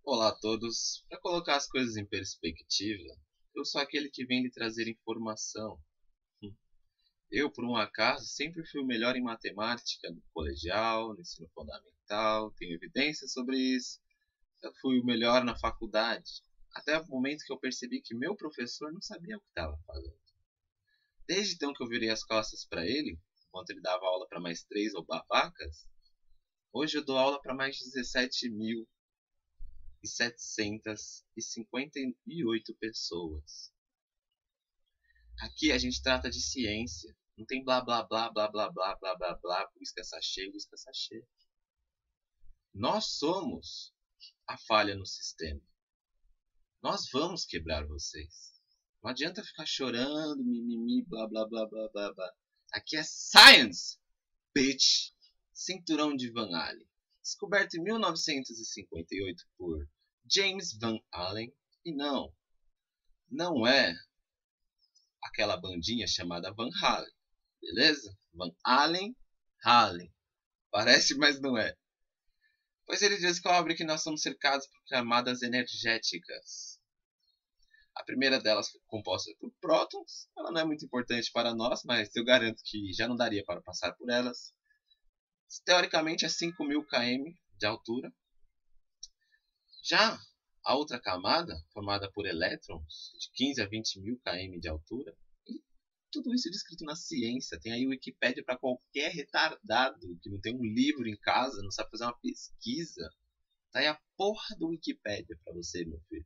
Olá a todos. Para colocar as coisas em perspectiva, eu sou aquele que vem lhe trazer informação. Eu, por um acaso, sempre fui o melhor em matemática no colegial, no ensino fundamental, tenho evidências sobre isso. Eu fui o melhor na faculdade, até o momento que eu percebi que meu professor não sabia o que estava fazendo. Desde então que eu virei as costas para ele, enquanto ele dava aula para mais 3 ou babacas, hoje eu dou aula para mais de 17.758 pessoas. Aqui a gente trata de ciência. Não tem blá blá blá blá blá blá blá blá blá, uísque sachê, uísque sachê. Nós somos a falha no sistema. Nós vamos quebrar vocês. Não adianta ficar chorando, mimimi, blá blá blá blá blá blá. Aqui é science, bitch. Cinturão de Van Allen. Descoberto em 1958 por James Van Allen. E não é aquela bandinha chamada Van Halen, beleza? Van Allen, Halen. Parece, mas não é. Pois ele descobre que nós somos cercados por camadas energéticas. A primeira delas foi composta por prótons. Ela não é muito importante para nós, mas eu garanto que já não daria para passar por elas. Teoricamente é 5.000 km de altura. Já a outra camada, formada por elétrons, de 15 a 20.000 km de altura, e tudo isso é descrito na ciência. Tem aí o Wikipédia para qualquer retardado que não tem um livro em casa, não sabe fazer uma pesquisa. Tá aí a porra do Wikipédia para você, meu filho.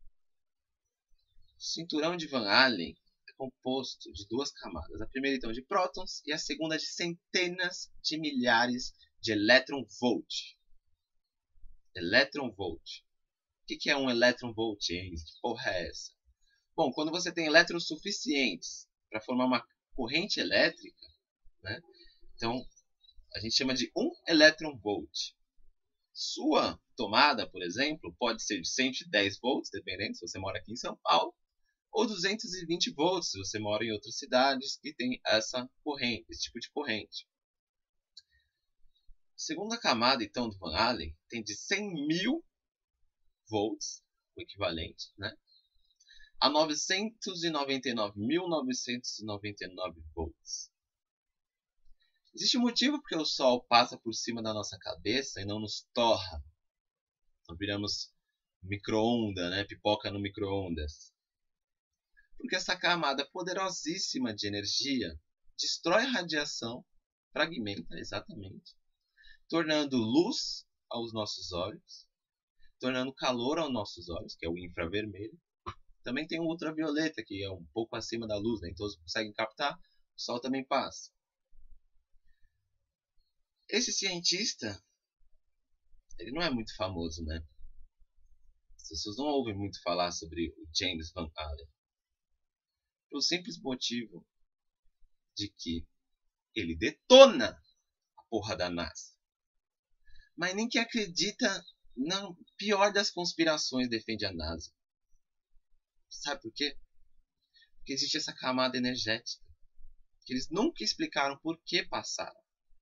O cinturão de Van Allen é composto de duas camadas. A primeira, então, de prótons e a segunda de centenas de milhares de elétron-volt. Elétron-volt. O que é um elétron-volt, hein? Que porra é essa? Bom, quando você tem elétrons suficientes para formar uma corrente elétrica, né? Então, a gente chama de 1 elétron-volt. Sua tomada, por exemplo, pode ser de 110 volts, dependendo se você mora aqui em São Paulo, ou 220 volts se você mora em outras cidades que tem essa corrente, esse tipo de corrente. A segunda camada, então, do Van Allen tem de 100.000 volts, o equivalente, né, a 999.999 volts. Existe um motivo porque o Sol passa por cima da nossa cabeça e não nos torra. Não viramos micro-ondas, né, pipoca no micro-ondas. Porque essa camada poderosíssima de energia destrói a radiação, fragmenta exatamente, tornando luz aos nossos olhos, tornando calor aos nossos olhos, que é o infravermelho. Também tem o ultravioleta, que é um pouco acima da luz, né? Então todos conseguem captar, o Sol também passa. Esse cientista, ele não é muito famoso, né? As pessoas não ouvem muito falar sobre o James Van Allen. Pelo simples motivo de que ele detona a porra da NASA. Mas nem que acredita na pior das conspirações defende a NASA. Sabe por quê? Porque existe essa camada energética que eles nunca explicaram por que passaram.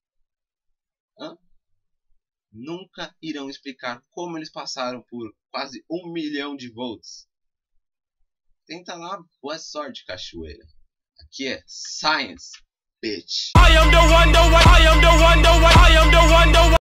Nunca irão explicar como eles passaram por quase 1 milhão de volts. Tenta lá, boa sorte, cachoeira. Aqui é Science, bitch.